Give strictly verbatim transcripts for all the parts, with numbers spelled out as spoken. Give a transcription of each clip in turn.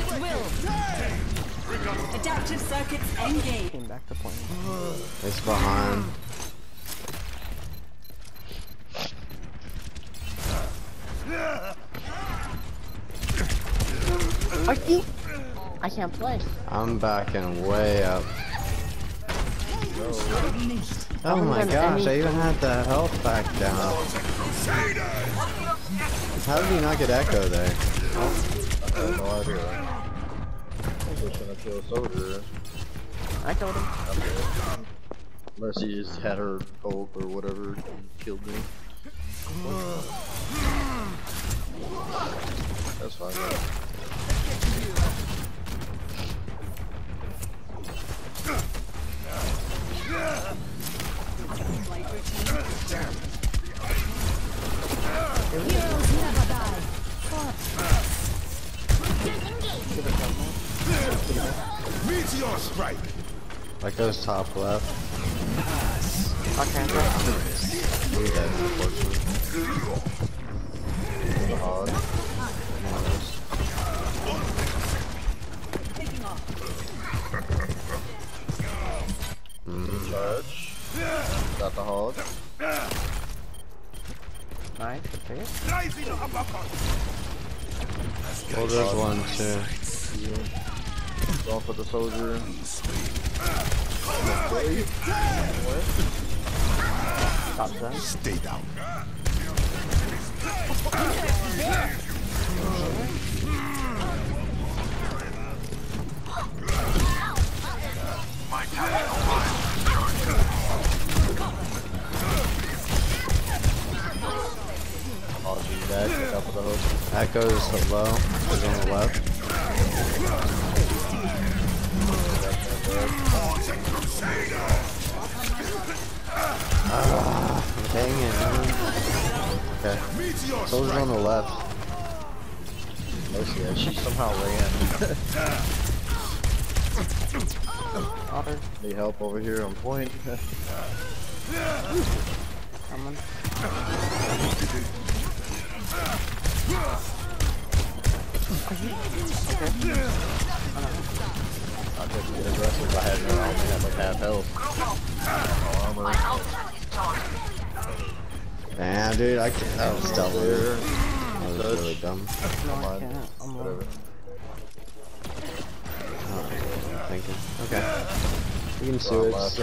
will. Adaptive circuits engaged. Came back to point. It's behind. I think I can't play. I'm backing way up. Oh my gosh, I even had the health back down. How did he not get Echo there? I have no idea. I was trying to kill a soldier. I killed him. Mercy just had her ult or whatever and killed me. That's fine. Heroes never die. Meteor strike. Echo's top left. Okay. He's dead, unfortunately. Hog. Mm. Charge. Got the hog. Nice. Okay. Rising uppercut. Well, there's one too. Going for the soldier. Top ten. Stay down. Oh, she's dead. Pick up with the hook. Echo's low. He's on the left. Ah, dang it, man. Okay. Soldier's on the left. Mercy, yeah, she somehow ran. Otter. Need help over here on point. Coming. I couldn't get aggressive. I had no, I only had like half health. No armor. Damn, dude, I can't. That was dumb. That was really dumb. No, I can't. I'm low. Whatever. Oh, I'm thinking. Okay. We can Well, sewage. left. So.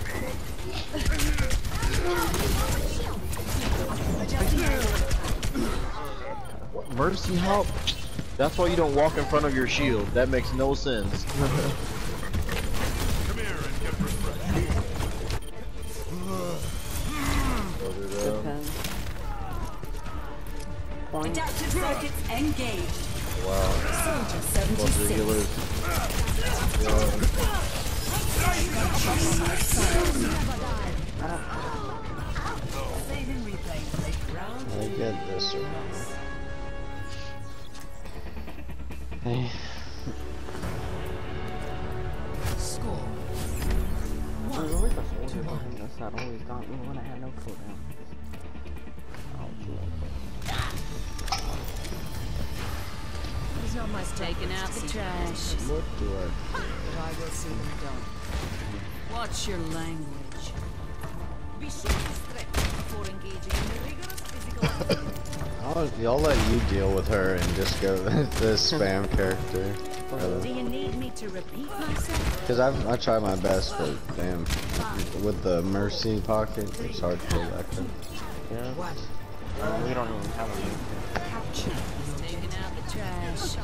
What? Mercy help? That's why you don't walk in front of your shield. That makes no sense. Come here and get refreshed. Soldier Good down. ten. Point. Adaptive circuits engaged. Wow. Soldier Bunch of seventy-six. healers. Saving replay. Round I get this one. Hey. score. There's always a soldier behind us that always got me when I had no cooldown. Oh, There's not much taking out the trash. Look to it. But I will see them done. Watch your language. Be sure to stretch before engaging in the rigorous physical activity. I'll, I'll let you deal with her and just go with the spam character. Do you need me to repeat myself? Because I've I try my best, but damn, with the mercy pocket, it's hard to pull back in. yeah. Uh, we don't even have a move. Capture. Taking out the trash.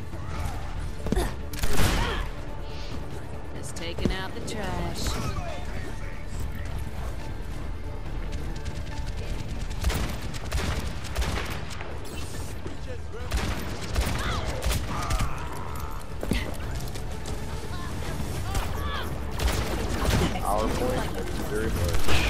It's taking out the trash. Our point. Thank you very much.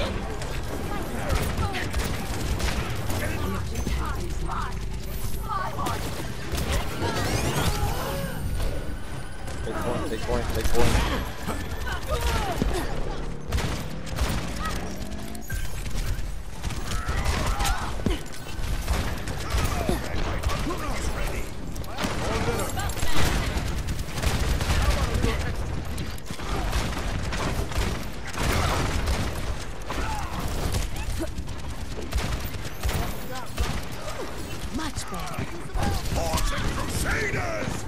Take point, take point, take point. Crusaders!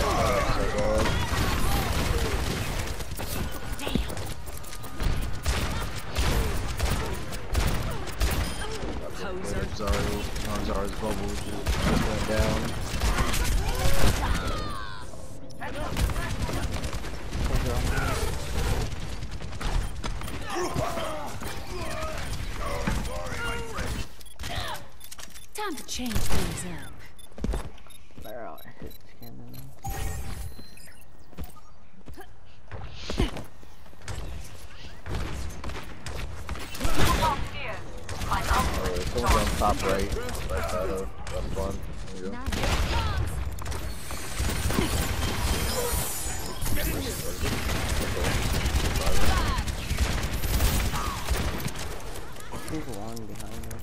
Poser. Zara's, Zara's bubble just went down. Time to change things up. They're all hit scanning. Alright, someone's on top right. Right side of that's fun. There you go. He's long behind us.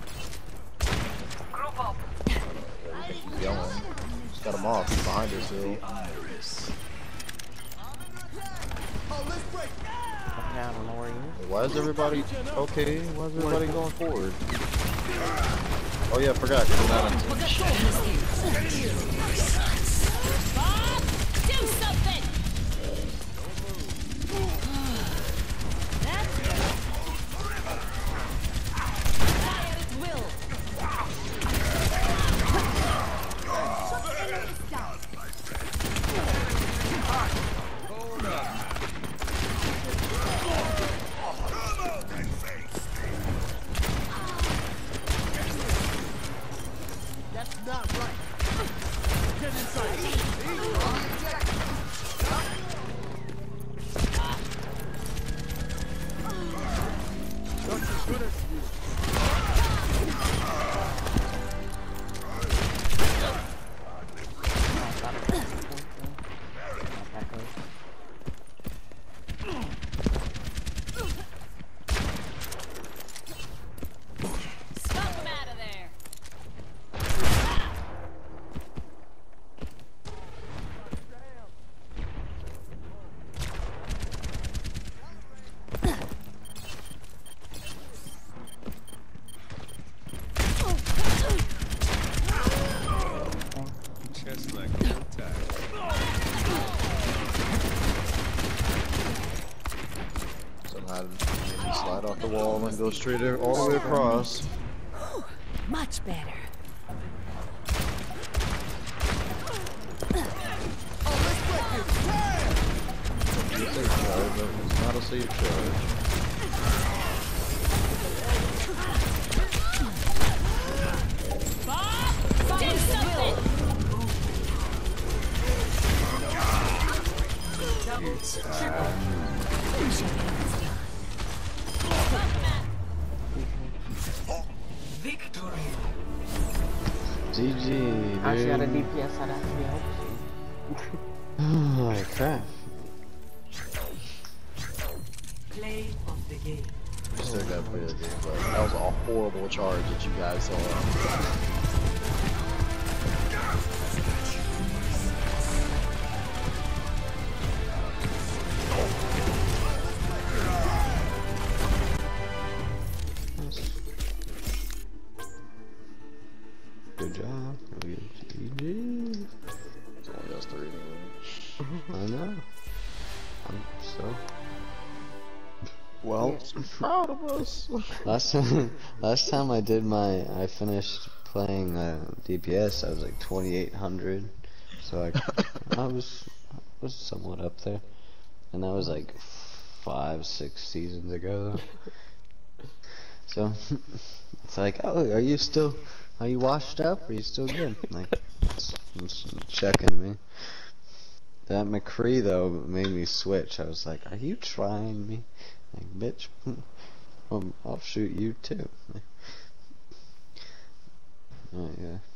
He's yelling. Just got him off. He's behind us still. Yeah, I don't know where he is. Why is everybody okay? Why is everybody going forward? Oh yeah, I forgot. We're not on team. Do something! That's good. Fire at will. That's not right. Get inside. Not as good as you. Stop him out of there. Just like old times. Somehow he slide off the wall and go straight there, all the way across. Much better. It's a safe charge, but it's not a safe charge. Do something! G G, dude. I actually got a D P S that actually helps you. Oh crap. Play of the game. We still gotta play the game, but that was a horrible charge that you guys saw. Good job. G G. It's only us three anyway. I know. I'm so. Well, proud of us. Last time, last time I did my, I finished playing uh, D P S. I was like twenty-eight hundred, so I, I was, was somewhat up there, and that was like five, six seasons ago. So it's like, oh, are you still, are you washed up? Are you still good? Like, it's, it's checking me. That McCree though made me switch. I was like, are you trying me? Like, bitch, um, I'll shoot you too. Oh yeah.